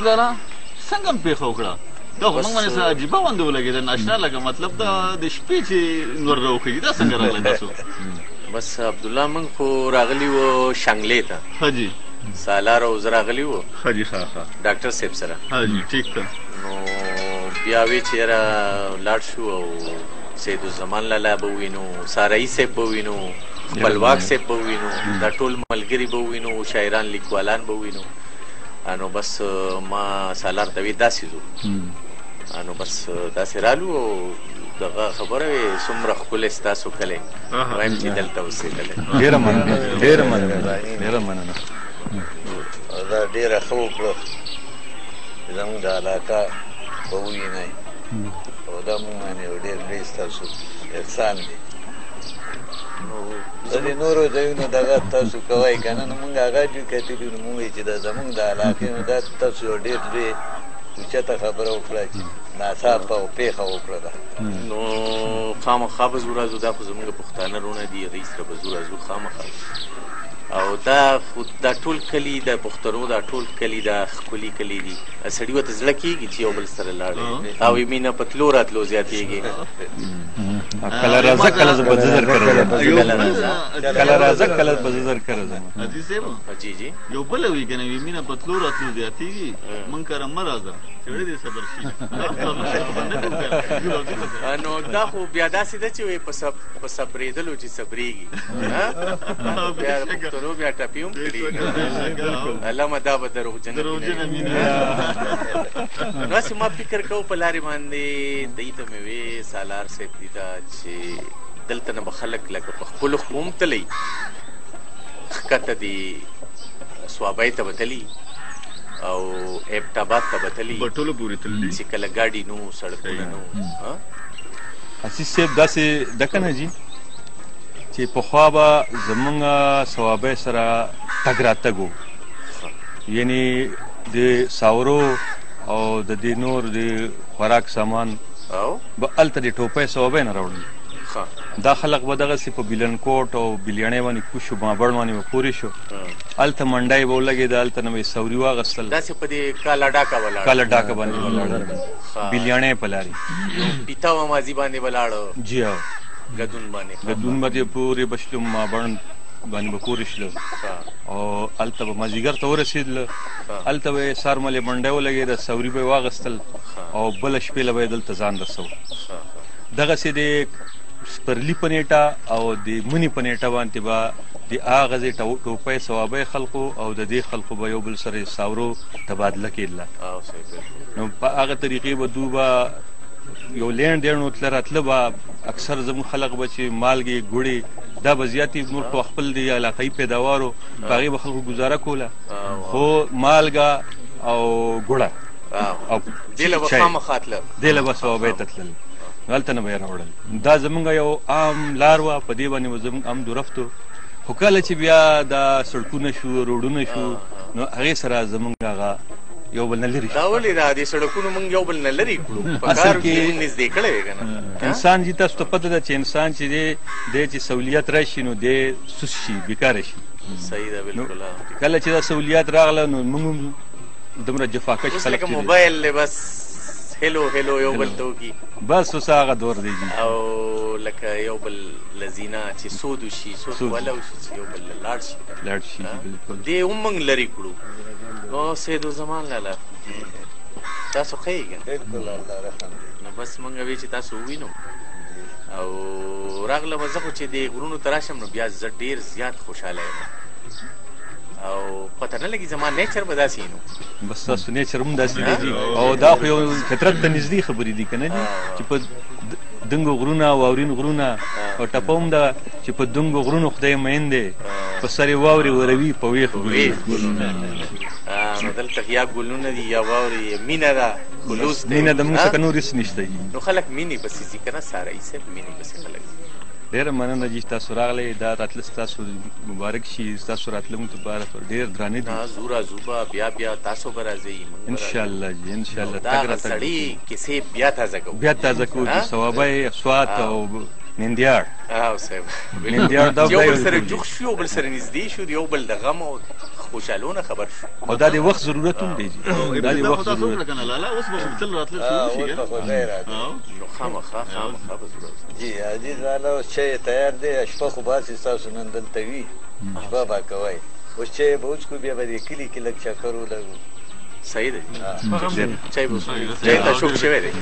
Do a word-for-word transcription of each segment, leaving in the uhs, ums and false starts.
پلاره څنګه م پېښه وکړه دا خو موږ باندې څه عجیبه غوندې ولګېده ناشنا لکه مطلب دا د شپې چې نور راوخېږي دا څنګه راغلی تاسو بس عبدالله موږ خو راغلي وو شانګلې ته ښه جي سالار او زه راغلي وو ښه جي ښه ښه ډاکټر صاحب سره ها جي ټیک ده نو بیا وی چې یاره لاړ شو او سید الزمان لالا به ووینو سارایي صاحب به ووینو خپلواک صاحب به ووینو دا ټول ملګري به ووینو شاعران لیکوالان به ووینو نو بس ما سالار ته وی داسې ځو نو بس داسې رالو او دغه خبره وې څومره ښکلی ستاسو کلی وایم چې دلته اوسېدلی ډېره مننه ډېره مننه ډېره مننه دا ډېره ښه وکړه چې زموږ د علاقه به ووینئ او دا مونږ باندې یو ډېر لوی ستاسو احسان دی د دې نورو ځایونو دغه تاسو کوئ که نه نو مونږ هغه ډېر کتلي نو مونږ وایي چې دا زموږ د علاقې نو دا تاسو یو ډېر لوی اوچته خبره وکړه چې ناڅاپه او پېښه وکړه ده نو خامخا به زو راځو دا خو زموږ پښتانه رونه دي هغوی سره به زو راځو خامخا او دا دا ټول کلي د پښتنو دا ټول کلي دا ښکلي کلي دي سړي ورته زړه کېږي چې یو بل سره لاړې او یې مینه په تلو راتلو زیاتېږي کله راځه کله زه به زه درکره ځم کله راځه کله به زه درکره ځم عزیز صاحب جی جی یو بله وي که نه وي مینه په تلو راتلو زیاتېږي مونږ کره مه راځه سړی دې صبر شي نو دا خو بیا داسې ده چې وایي په صبرېدلو چې صبرېږي بیا پښتنو بیا ټپي هم کړي علامه دا به دروغجنه مینه نو هسې ما فکر کوو په لارې باندې دوی ته مې وې سالار صاحب دي ته چې دلته نه به خلک لکه په خپلو خو هم تلئ ښکته دي سوابۍ ته به تلي او ایبټ آباد ته به تلي بټولو پورې تللي چې کله ګاډي نو سړکونه نو حسیس صاحب داسې ده که نه جي چې پخوا به زمونږ سوابۍ سره تګ راتګ و یعنې د ساورو او د دې نور د خوراک سامان به هلته د ټوپۍ سوابۍ نه راوړل دا خلق به دغسې په بیلنکوټ او بیلیاڼۍ باندې کوش شو مابړ باندې به پورې شو هلته منډی به ولګېده هلته نه به یې سوري واغېستل داسې په دې کاله ډاکه ولاړ کاله ډاکه باندې ولاړ بیلیاڼۍ په لارې پیتا و مازي باندې ولاړ جی هو ګدون باندې ګدون باندې پورې به شلو مابړ باندې به پورې شلو او هلته به مازدیګر ته ورسېدله هلته به یې سار ملې منډی ولګېده سوري به یې واغېستل او بله شپې له به یې دلته ځان رسو دغسې د سپرلي په نیټه او د مني په نیټه باندې به د هغه ځای ټوپۍ سوابۍ خلقو او د دې خلقو به یو بل سره ساورو تبادله کېدله نو په هغه طریقې به دوی به یو لین ډېر نو تله راتله به اکثر زموږ خلق به چې مالګې ګوړې دا به زیاتې نور په خپل د علاقایي پیداوارو په هغې به خلکو ګزاره کوله خو مالګه او ګوړه او دې له به سوابۍ ته تلل هلته نه به یې راوړل دا زمونږ یو عام لار وه په دې باندې به زمونږ عام درفت و خو کله چې بیا دا سړکونه شو روډونه شو نو هغې سره زمونږ هغه یو بل نه لرې دا ولې دا دې سړکونو موږ یو بل نه لرې کړو په کار کې موږ نږدې کړی وی که نه انسان جي تاسو ته پته ده چې انسان چې دی دی چې سهولیت راشي نو دی سست شي بیکاره شي صحیح ده بلکل کله چې دا سهولیت راغله نو موږ هم دومره جفاکش خلک اوس لکه موبایل دی بس هلو هلو یو بل ته وکړي بس اوس هغه دور دی جي او لکه یو بل لذینه چې سود وشي سود وله وشي چې یو بل لاړ شي لاړ شي بلکل دې هم موږ لرې کړو نو سید الزمان لالا تاسو ښه یې که نو بس موږ وی چې تاسو ووینو او راغلم زه خو چې د غرونو ته راشم نو بیا زه ډېر زیات خوشحاله یم او پته نه لګي زما نیچر به داسې نو بس تاسو نیچر هم داسې دی او دا خو یو فطرت ته نږدې خبرې دي که نه دي چې په دنګو غرونه واورین غرونه او ټپه هم ده چې په دنګو غرونو خدای مین دی په سر یې واورې وروي په ویښ ګلونه نو دلته یا ګلونه دي یا واورې مینه ده خلوص دی مینه د موږ څخه نور هېڅ نشته نو خلک مینې پسې ځي که نه سارایي صاحب مینې پسې خلک ځي ډېره مننه جي تاسو راغلی دا راتله ستاسو مبارک شي ستاسو راتله موږ لپاره ډېر درانه دي زو راځو به بیا بیا تاسو به راځئ انشاءالله جي انشاءالله دا هغه سړي کیسې بیا تازه کوو بیا تازه کوو د ثوابۍ سوات او نندیار او صاحب نندیار دا یو بل بل سره جوخ شو یو بل سره نږدې شو یو بل د غم او خوشحالونه خبر شو او دا د وخت ضرورت هم دی دا د وخت ضرورت کنه لالا اوس به تل راتل شو شي اوس په ځای راځي نو خامخا خامخا به ضرورت جی عزیز والا اوس چای تیار دی شپه خو باسي ستاسو نن دلته وي شپه به کوئ اوس چای به وڅکو بیا به دې کلي کې لږ چکر ولګو صحیح دی چای به چای ته شوق شوی دی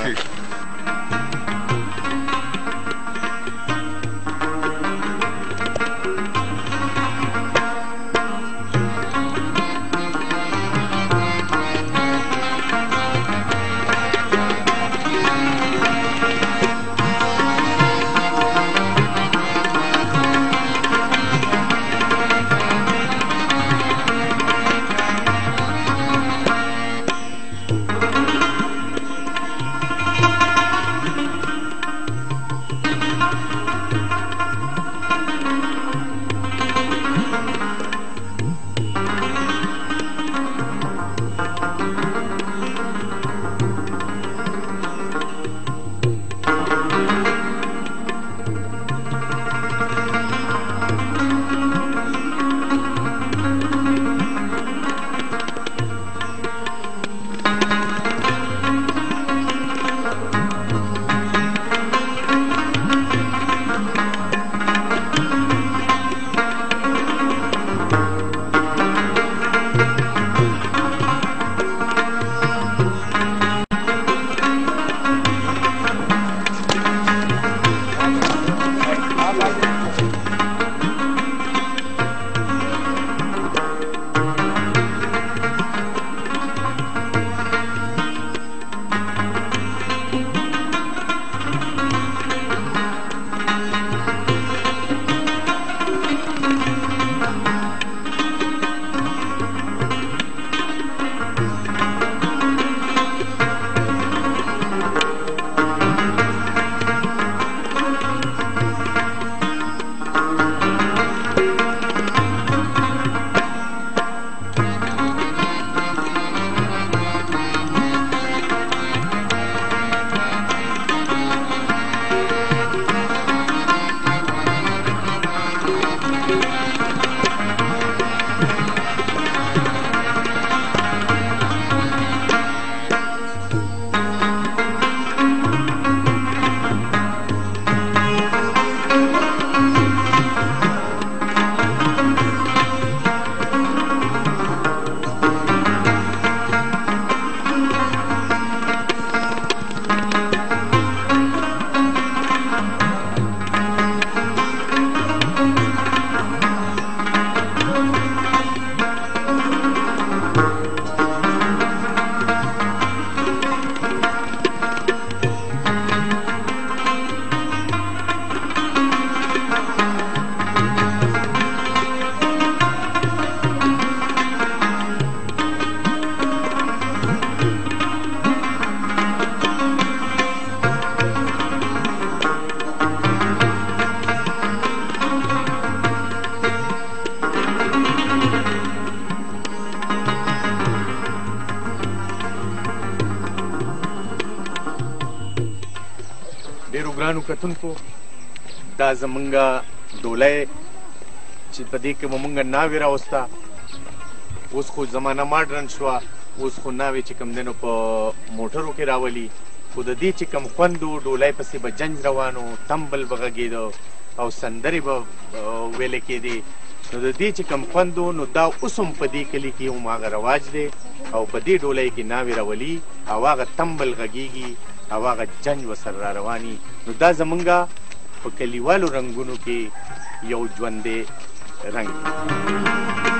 ګرانو کتونکو دا زمونږه ډولۍ چې په دې کې به مونږ ناوې راوسته اوس خو زمانه ماډرن شوه اوس خو ناوې چې کوم دی نو په موټرو کې راولي خو د دې چې کوم خوند و ډولۍ پسې به جنج روان و تمبل به غږېده او سندرې به ویلې کېدې نو د دې چې کوم خوند و نو دا اوس هم په دې کلي کې هم هغه رواج دی او په دې ډولۍ کې ناوې راولي او هغه تمبل غږېږي او هغه جنج ورسره را رواني نو دا زمونږه په کلیوالو رنګونو کې یو ژوندی رنګ دی